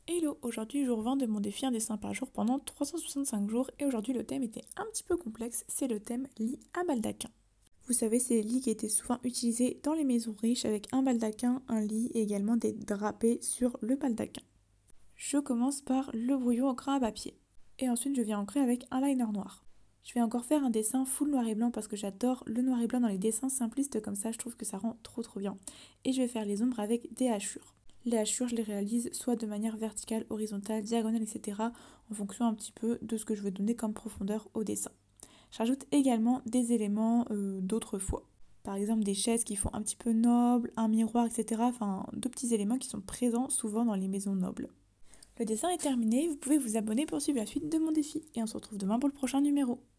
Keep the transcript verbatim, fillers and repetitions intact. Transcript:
Hello, aujourd'hui jour vingt de mon défi un dessin par jour pendant trois cent soixante-cinq jours et aujourd'hui le thème était un petit peu complexe, c'est le thème lit à baldaquin. Vous savez, c'est les lits qui étaient souvent utilisés dans les maisons riches avec un baldaquin, un lit et également des drapés sur le baldaquin. Je commence par le brouillon au crayon à papier et ensuite je viens ancrer avec un liner noir. Je vais encore faire un dessin full noir et blanc parce que j'adore le noir et blanc dans les dessins simplistes comme ça, je trouve que ça rend trop trop bien. Et je vais faire les ombres avec des hachures. Les hachures, je les réalise soit de manière verticale, horizontale, diagonale, et cetera en fonction un petit peu de ce que je veux donner comme profondeur au dessin. J'ajoute également des éléments euh, d'autrefois. Par exemple des chaises qui font un petit peu noble, un miroir, et cetera. Enfin, deux petits éléments qui sont présents souvent dans les maisons nobles. Le dessin est terminé, vous pouvez vous abonner pour suivre la suite de mon défi. Et on se retrouve demain pour le prochain numéro.